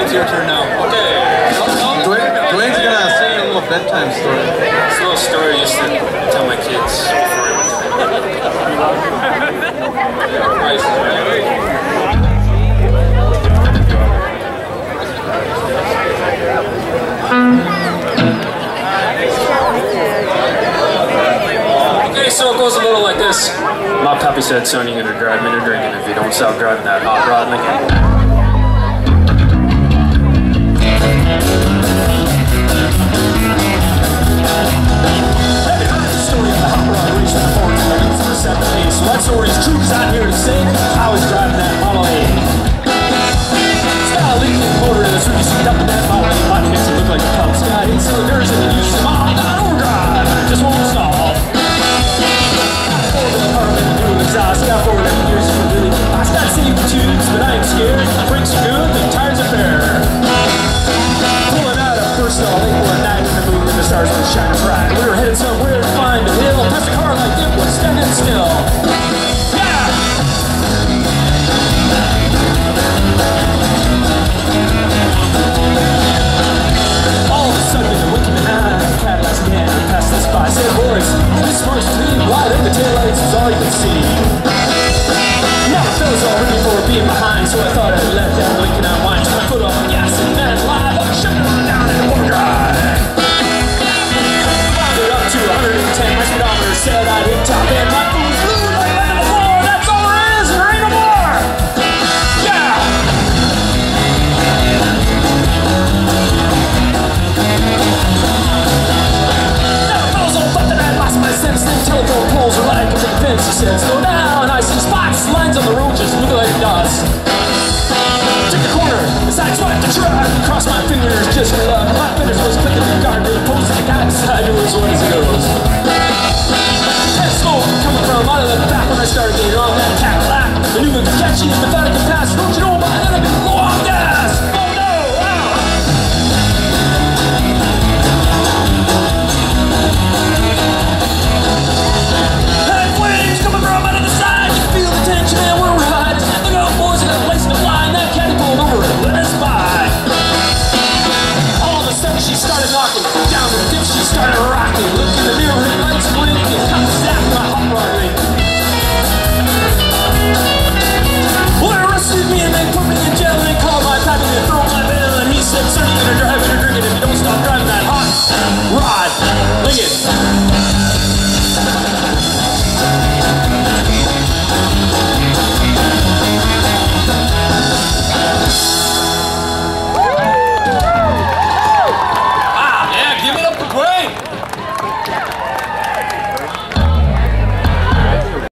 it's your turn now. Okay. Dwayne's gonna sing a little bedtime story. It's a little story I used to tell my kids before I went to bed. Okay, so it goes a little like this. My pappy said, son, you're gonna drive me to drinking if you don't stop driving that hot rod Lincoln. So that story is true because I'm here to say I was driving that Model A. Style leaking motor in the street, seat up in that Model A. Body makes it look like a pump. Sky ain't cylinders and it uses them all. Not overdrive, but it just won't stall. Got forward to the car with a dual exhaust. Got forward every year, so really fast. Got safety tubes, but I ain't scared. Brakes are good, the tires are fair. Pulling out of Personal late one night when the moon and the stars were shining bright. We were headed somewhere to find a hill. Past a car like it was standing still. All of a sudden, in the winking eye, Cadillac's can passed us by. Said, boys, this marks me. Light up the taillights is all you can see. Now the fellas all ready for being behind, so I thought I'd let that Lincoln unwind. Took my foot off the gas and then live up, shut it on down in overdrive. Rounded up to 110, my speedometer said I'd hit top end. My foot was blue like right on the floor. That's all there is, there ain't no more. Yeah. Now the fellas all thought that I'd lost my sense. Then telephone poles are like a big fence. He said, slow down, I see spots. Lines on the road just look like dust. Took the corner, sideswiped the truck. Crossed my fingers just for luck. My fingers was clicking the guardrail post. The guy beside me was what he goes. Had smoke coming from out of the back when I started getting on that Cadillac. I knew it could catch you if I thought I could pass. Don't you know by then I'd be low on gas? Oh no! Wow! Had flames coming from out of the side. You feel the tension and we're right. Look out, boys, I got a place to fly. And that caddy pulled over and let us by. All of a sudden she started knocking. Down the dip she started rocking. Look in the mirror, her lights blinking. Got the zap my hot rod Lincoln. Well, they arrested me and they put me in jail. And they called my pappy and they threw my bill. And he said, son, you're gonna drive it or drinking if you don't stop driving that hot rod Lincoln.